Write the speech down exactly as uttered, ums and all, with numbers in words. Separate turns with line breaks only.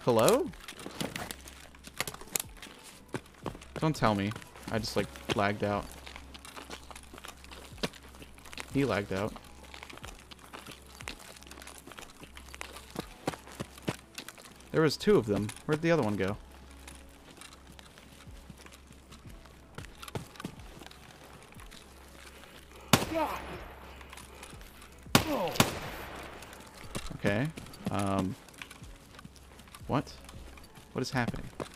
Hello? Don't tell me. I just, like, lagged out. He lagged out. There was two of them. Where'd the other one go? Okay. Um. What? What is happening?